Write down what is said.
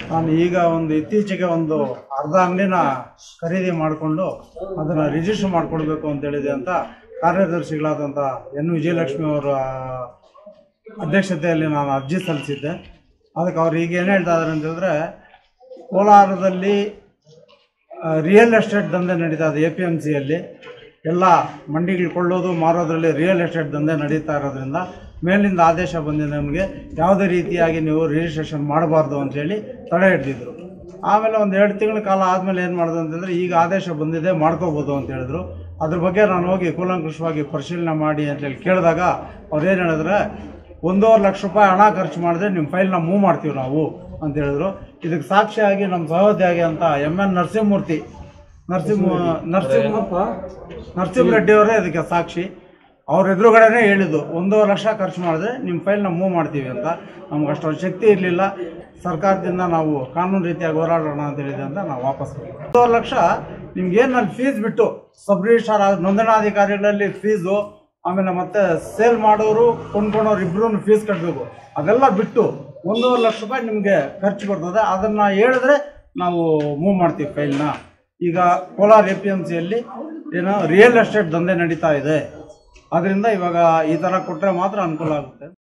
ನಾನು ಈಗ ಇತ್ತೀಚೆಗೆ ಅರ್ಧ ಅಂಗಡಿನ ಖರೀದಿ ಮಾಡಿಕೊಂಡು ಅದನ್ನು ರಿಜಿಸ್ಟರ್ ಮಾಡಿಕೊಡ್ಬೇಕು ಅಂತೇಳಿದೆ ಅಂತ ಕಾರ್ಯದರ್ಶಿಗಳಾದಂಥ ಎನ್ ವಿಜಯಲಕ್ಷ್ಮಿ ಅವರ ಅಧ್ಯಕ್ಷತೆಯಲ್ಲಿ ನಾನು ಅರ್ಜಿ ಸಲ್ಲಿಸಿದ್ದೆ. ಅದಕ್ಕೆ ಅವ್ರು ಈಗ ಏನು ಹೇಳ್ತಾ ಇದ್ದಾರೆ ಅಂತಂದರೆ, ಕೋಲಾರದಲ್ಲಿ ರಿಯಲ್ ಎಸ್ಟೇಟ್ ದಂಧೆ ನಡೀತಾ ಇದೆ. APMCಯಲ್ಲಿ ಎಲ್ಲ ಮಂಡಿಗಳು ಕೊಳ್ಳೋದು ಮಾರೋದ್ರಲ್ಲಿ ರಿಯಲ್ ಎಸ್ಟೇಟ್ ದಂಧೆ ನಡೀತಾ ಇರೋದ್ರಿಂದ ಮೇಲಿಂದ ಆದೇಶ ಬಂದಿದೆ, ನಮಗೆ ಯಾವುದೇ ರೀತಿಯಾಗಿ ನೀವು ರಿಜಿಸ್ಟ್ರೇಷನ್ ಮಾಡಬಾರ್ದು ಅಂತೇಳಿ ತಡೆ ಹಿಡಿದಿದ್ರು. ಆಮೇಲೆ 2 ತಿಂಗಳ ಕಾಲ ಆದಮೇಲೆ ಏನು ಮಾಡೋದು ಅಂತಂದರೆ, ಈಗ ಆದೇಶ ಬಂದಿದೆ ಮಾಡ್ಕೋಬೋದು ಅಂತ ಹೇಳಿದ್ರು. ಅದ್ರ ಬಗ್ಗೆ ನಾನು ಹೋಗಿ ಕೂಲಂಕುಷವಾಗಿ ಪರಿಶೀಲನೆ ಮಾಡಿ ಅಂತೇಳಿ ಕೇಳಿದಾಗ ಅವ್ರು ಏನು ಹೇಳಿದ್ರೆ, 1.5 ಲಕ್ಷ ರೂಪಾಯಿ ಹಣ ಖರ್ಚು ಮಾಡಿದ್ರೆ ನಿಮ್ಮ ಫೈಲ್ನ ಮೂವ್ ಮಾಡ್ತೀವಿ ನಾವು ಅಂತ ಹೇಳಿದ್ರು. ಇದಕ್ಕೆ ಸಾಕ್ಷಿಯಾಗಿ ನಮ್ಮ ಸಹೋದ್ಯೋಗಿ ಅಂತ MN ನರಸಿಂಹರೆಡ್ಡಿ ಅವರೇ ಇದಕ್ಕೆ ಸಾಕ್ಷಿ. ಅವ್ರ ಎದುರುಗಡೆನೇ ಹೇಳಿದ್ದು 1.5 ಲಕ್ಷ ಖರ್ಚು ಮಾಡಿದ್ರೆ ನಿಮ್ಮ ಫೈಲ್ನ ಮೂವ್ ಮಾಡ್ತೀವಿ ಅಂತ. ನಮ್ಗೆ ಅಷ್ಟೊಂದು ಶಕ್ತಿ ಇರಲಿಲ್ಲ. ಸರ್ಕಾರದಿಂದ ನಾವು ಕಾನೂನು ರೀತಿಯಾಗಿ ಹೋರಾಡೋಣ ಅಂತ ಹೇಳಿದೆ ಅಂತ ನಾವು ವಾಪಸ್ ಹೋಗಿ 1.5 ಲಕ್ಷ ನಿಮ್ಗೇನು ಅಲ್ಲಿ ಫೀಸ್ ಬಿಟ್ಟು ಸಬ್ ರಿಜಿಸ್ಟ್ರಾರ್ ನೋಂದಣಾಧಿಕಾರಿಗಳಲ್ಲಿ ಫೀಸು, ಆಮೇಲೆ ಮತ್ತೆ ಸೇಲ್ ಮಾಡೋರು ಕೊಂಡ್ಕೊಳೋರು ಇಬ್ಬರೂ ಫೀಸ್ ಕಟ್ಟಬೇಕು. ಅದೆಲ್ಲ ಬಿಟ್ಟು 1.5 ಲಕ್ಷ ರೂಪಾಯಿ ನಿಮಗೆ ಖರ್ಚು ಬರ್ತದೆ. ಅದನ್ನು ಹೇಳಿದ್ರೆ ನಾವು ಮೂವ್ ಮಾಡ್ತೀವಿ ಫೈಲ್ನ. ಈಗ ಕೋಲಾರ APMCಯಲ್ಲಿ ಏನೋ ರಿಯಲ್ ಎಸ್ಟೇಟ್ ದಂಧೆ ನಡೀತಾ ಇದೆ. ಅದರಿಂದ ಇವಾಗ ಈ ಥರ ಕೊಟ್ಟರೆ ಮಾತ್ರ ಅನುಕೂಲ ಆಗುತ್ತೆ.